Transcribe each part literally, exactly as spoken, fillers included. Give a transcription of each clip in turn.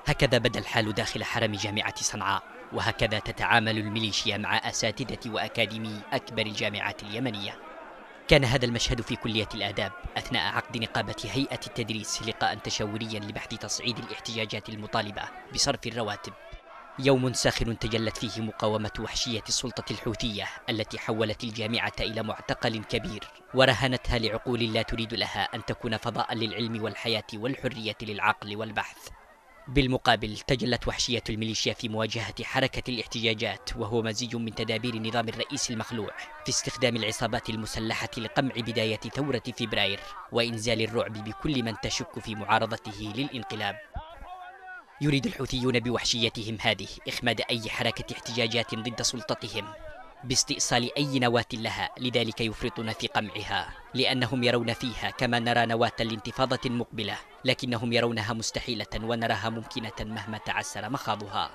هكذا بدا الحال داخل حرم جامعة صنعاء، وهكذا تتعامل الميليشيا مع أساتذة وأكاديمي أكبر الجامعات اليمنية. كان هذا المشهد في كلية الآداب أثناء عقد نقابة هيئة التدريس لقاء تشاوريا لبحث تصعيد الاحتجاجات المطالبة بصرف الرواتب. يوم ساخن تجلت فيه مقاومة وحشية السلطة الحوثية التي حولت الجامعة إلى معتقل كبير ورهنتها لعقول لا تريد لها أن تكون فضاء للعلم والحياة والحرية للعقل والبحث. بالمقابل تجلت وحشية الميليشيا في مواجهة حركة الاحتجاجات، وهو مزيج من تدابير نظام الرئيس المخلوع في استخدام العصابات المسلحة لقمع بداية ثورة فبراير وإنزال الرعب بكل من تشك في معارضته للانقلاب. يريد الحوثيون بوحشيتهم هذه إخماد أي حركة احتجاجات ضد سلطتهم باستئصال أي نواة لها، لذلك يفرطون في قمعها لأنهم يرون فيها كما نرى نواة لانتفاضة مقبلة، لكنهم يرونها مستحيلة ونراها ممكنة مهما تعسر مخاضها.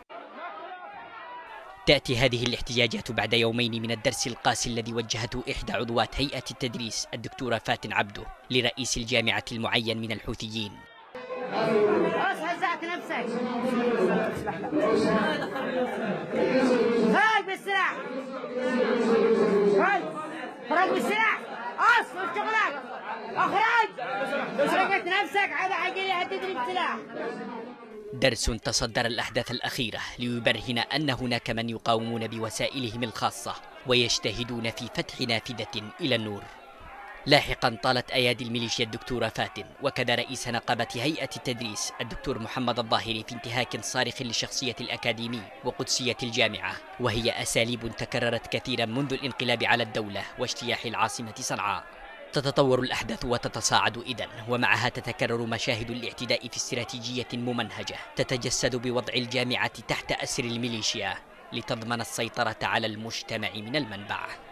تأتي هذه الاحتجاجات بعد يومين من الدرس القاسي الذي وجهته إحدى عضوات هيئة التدريس الدكتورة فاتن عبده لرئيس الجامعة المعين من الحوثيين. هزأت نفسك هاي بالسلاح، هاي خرج بالسلاح، اصف شغلك اخرج، سرقت نفسك على عقلي هتدري بسلاح. درس تصدر الأحداث الأخيرة ليبرهن أن هناك من يقاومون بوسائلهم الخاصة ويجتهدون في فتح نافذة إلى النور. لاحقا طالت أيادي الميليشيا الدكتورة فاتن وكذا رئيس نقابة هيئة التدريس الدكتور محمد الظاهري في انتهاك صارخ لشخصية الأكاديمي وقدسية الجامعة، وهي أساليب تكررت كثيرا منذ الانقلاب على الدولة واجتياح العاصمة صنعاء. تتطور الأحداث وتتصاعد إذن، ومعها تتكرر مشاهد الاعتداء في استراتيجية ممنهجة تتجسد بوضع الجامعة تحت أسر الميليشيا لتضمن السيطرة على المجتمع من المنبع.